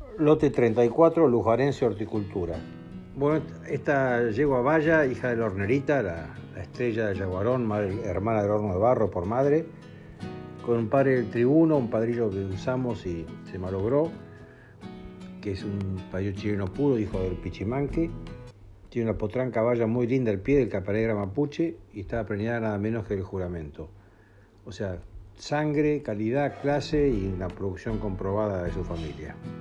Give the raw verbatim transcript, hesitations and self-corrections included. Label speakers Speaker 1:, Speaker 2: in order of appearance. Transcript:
Speaker 1: Lote treinta y cuatro, Lujarense Horticultura. Bueno, esta yegua Valla, hija de la hornerita, la, la estrella de Yaguarón, madre, hermana del horno de barro por madre, con un padre del tribuno, un padrillo que usamos y se malogró, que es un padrillo chileno puro, hijo del Pichimanque. Tiene una potranca Valla muy linda al pie del Capanegra mapuche y está preñada nada menos que el juramento. O sea, sangre, calidad, clase y una producción comprobada de su familia.